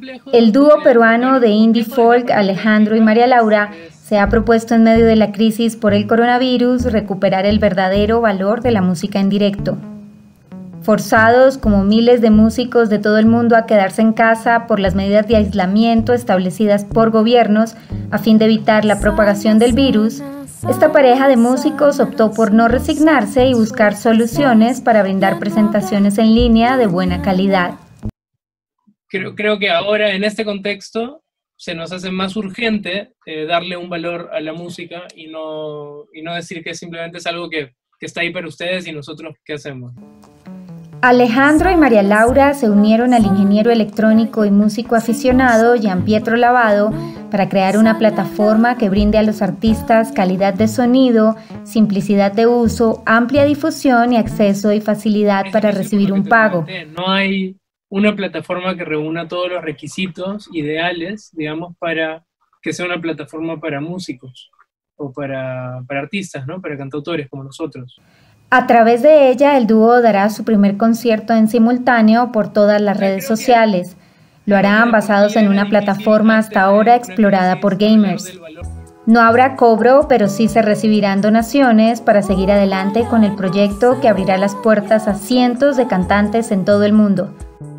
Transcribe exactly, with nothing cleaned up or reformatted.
El dúo peruano de indie folk Alejandro y María Laura se ha propuesto en medio de la crisis por el coronavirus recuperar el verdadero valor de la música en directo. Forzados, como miles de músicos de todo el mundo, a quedarse en casa por las medidas de aislamiento establecidas por gobiernos a fin de evitar la propagación del virus, esta pareja de músicos optó por no resignarse y buscar soluciones para brindar presentaciones en línea de buena calidad. Creo, creo que ahora, en este contexto, se nos hace más urgente eh, darle un valor a la música y no, y no decir que simplemente es algo que, que está ahí para ustedes y nosotros ¿qué hacemos? Alejandro y María Laura se unieron al ingeniero electrónico y músico aficionado Gian Pietro Lavado para crear una plataforma que brinde a los artistas calidad de sonido, simplicidad de uso, amplia difusión y acceso y facilidad para recibir un pago. No hay una plataforma que reúna todos los requisitos ideales, digamos, para que sea una plataforma para músicos o para, para artistas, ¿no? Para cantautores como nosotros. A través de ella, el dúo dará su primer concierto en simultáneo por todas las redes sociales. Lo harán basados en una plataforma hasta ahora explorada por gamers. No habrá cobro, pero sí se recibirán donaciones para seguir adelante con el proyecto que abrirá las puertas a cientos de cantantes en todo el mundo.